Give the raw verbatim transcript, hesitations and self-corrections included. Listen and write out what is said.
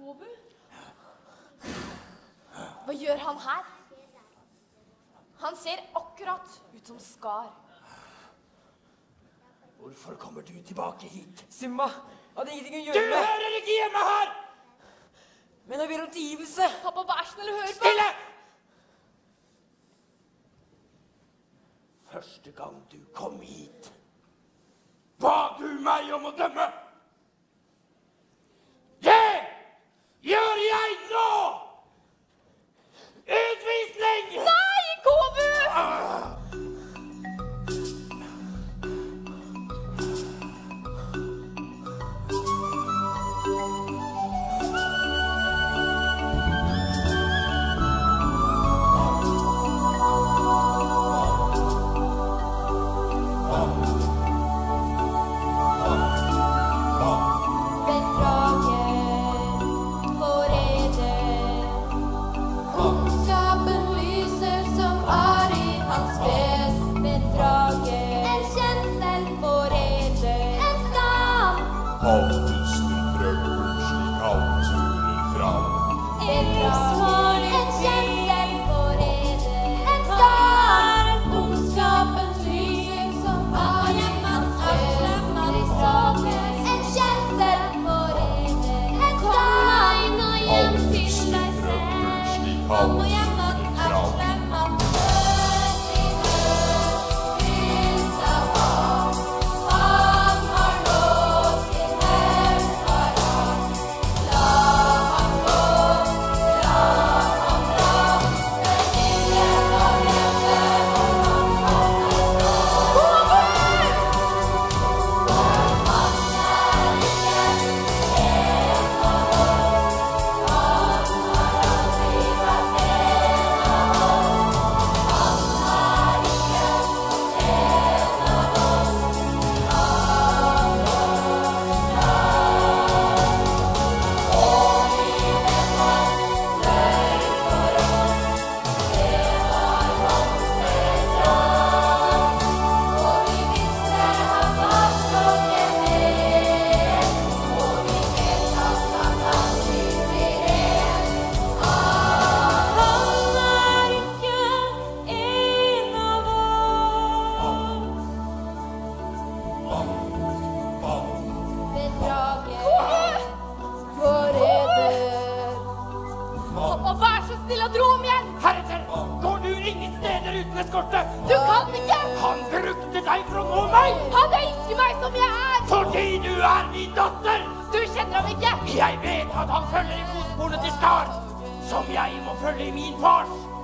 Kovu? Hva gjør han her? Han ser akkurat ut som Skar. Hvorfor kommer du tilbake hit? Simba hadde ingenting å gjøre med. Du hører ikke hjemme her! Men jeg ber om tilgivelse. Pappa, vær snill å høre på. Stille! Første gang du kom hit, ba du meg om å dømme. Det gjør jeg nå! Utvisning! Nei, Kovu! Ah! Jeg vet at han følger i fotsporene til Skar, som jeg må følge i min fars.